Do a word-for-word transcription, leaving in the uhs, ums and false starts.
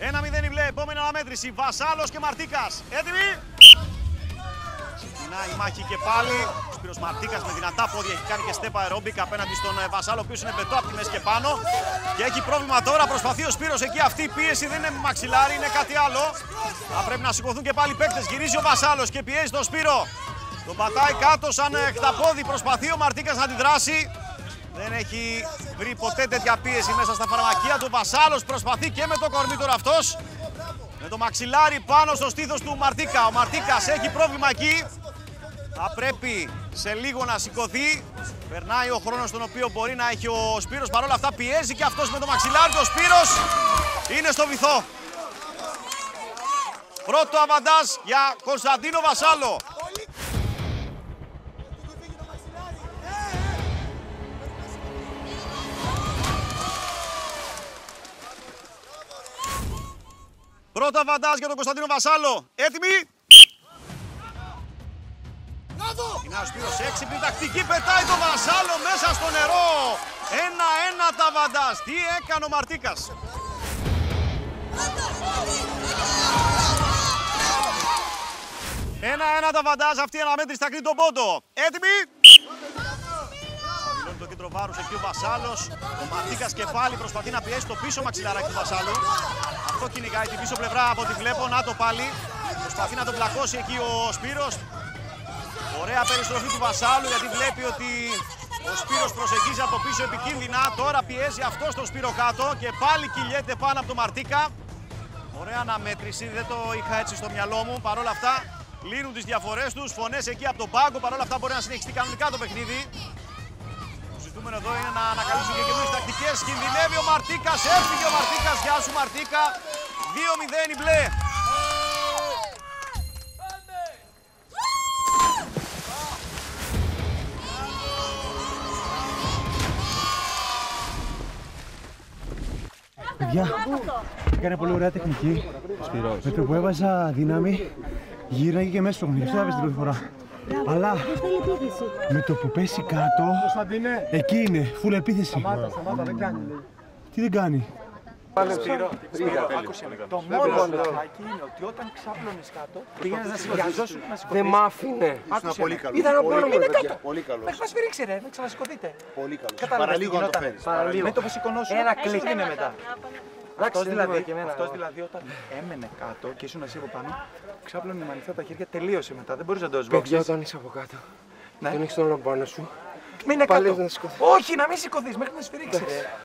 ένα μηδέν η μπλε, επόμενη αναμέτρηση. Βασάλος και Μαρτίκας. Έτοιμοι. Ξεκινάει η μάχη και πάλι. Ο Σπύρος Μαρτίκας με δυνατά πόδια έχει κάνει και στέπα αερόμπικα απέναντι στον Βασάλο, ο οποίος είναι πετώ από τη μέση και πάνω. Και έχει πρόβλημα τώρα. Προσπαθεί ο Σπύρος εκεί. Αυτή η πίεση δεν είναι μαξιλάρι, είναι κάτι άλλο. Θα πρέπει να σηκωθούν και πάλι οι παίκτες. Γυρίζει ο Βασάλος και πιέζει τον Σπύρο. Τον πατάει κάτω σαν χταπόδι. Προσπαθεί ο Μαρτίκας να αντιδράσει. Δεν έχει βρει ποτέ τέτοια πίεση μέσα στα φαρμακεία του. Βασάλος προσπαθεί και με το κορμί τώρα αυτός. Με το μαξιλάρι πάνω στο στήθος του Μαρτίκα. Ο Μαρτίκας έχει πρόβλημα εκεί. Θα πρέπει σε λίγο να σηκωθεί. Περνάει ο χρόνος τον οποίο μπορεί να έχει ο Σπύρος. Παρ' όλα αυτά πιέζει και αυτός με το μαξιλάρι. Ο Σπύρος είναι στο βυθό. Πρώτο αβαντάζ για Κωνσταντίνο Βασάλο. Πρώτο αβαντάζ για τον Κωνσταντίνο Βασάλο. Έτοιμοι. Είναι ο Σπύρος έξυπνη τακτική, πετάει τον Βασάλο μέσα στο νερό. Ένα-ένα τα αβαντάζ. Τι έκανε ο Μαρτίκας. Ένα-ένα τα αβαντάζ. Αυτή η αναμέτρηση θα κρίνει τον πόντο. Έτοιμοι. Δηλώνει το κέντρο βάρους εκεί ο Βασάλος. Ο Μαρτίκας και πάλι προσπαθεί να πιέσει το πίσω μαξιλαράκι του Βασάλου. Αυτό κυνηγάει την πίσω πλευρά από ό,τι βλέπω. Να το πάλι. Προσπαθεί να τον πλακώσει εκεί ο Σπύρος. Ωραία περιστροφή του Βασάλου, γιατί βλέπει ότι ο Σπύρος προσεγγίζει από πίσω επικίνδυνα. Τώρα πιέζει αυτό τον Σπύρο κάτω και πάλι κυλιέται πάνω από τον Μαρτίκα. Ωραία αναμέτρηση, δεν το είχα έτσι στο μυαλό μου. Παρ' όλα αυτά λύνουν τις διαφορές τους. Φωνές εκεί από τον πάγκο. Παρ' όλα αυτά μπορεί να συνεχιστεί κανονικά το παιχνίδι. Το ζητούμενο εδώ είναι να ανακαλύψουν και καινούριες τακτικές. Κινδυνεύει ο Μαρτίκας, έφυγε ο Μαρτίκας. Γεια σου Μαρτίκα. δύο μηδέν η μπλε. Παιδιά, έκανε πολύ ωραία τεχνική. Σπυρός. Με το που έβαζα δύναμη, γύρναγε και μέσα στο παιχνίδι. Αυτό έπαιζε την πρώτη φορά. Αλλά με το που πέσει κάτω, εκεί είναι, φουλ επίθεση. Σταμάτα, σταμάτα, δεν κάνει. Τι δεν κάνει. Σπύρο, Σπύρο, άκουσε με. Το μόνο λογάκι είναι ότι όταν ξάπλωνες κάτω, πήγαινες να σηκωθείς. Δεν μ' άφηνε. Άκουσε πολύ με. καλό. Ήταν από πάνω μου, είναι παιδιά. κάτω. Πολύ καλό. Μέχρι να σφυρίξει ρε, να ξανασηκωθείτε. Πολύ καλό. Κατάλαβες τι Παραλίγο να το γινόταν. φέρεις. Παραλίγο. Με το που σηκωνόσουν, Ένα κλικ. είναι μετά. Εντάξει, Αυτός δεν δηλαδή, και εμένα. αυτός δηλαδή όταν έμενε κάτω και ήσουν εσύ από πάνω, ξάπλωνε με ανοιχτά τα χέρια, τελείωσε μετά. Δεν μπορείς να το σβόξεις. Παιδιά, όταν είσαι από κάτω, Ναι. τον έχεις τον όρο πάνω σου. Μείνε Πάλι κάτω. να σηκωθείς. Όχι, να μην σηκωθείς μέχρι να σφυρίξει. ρε.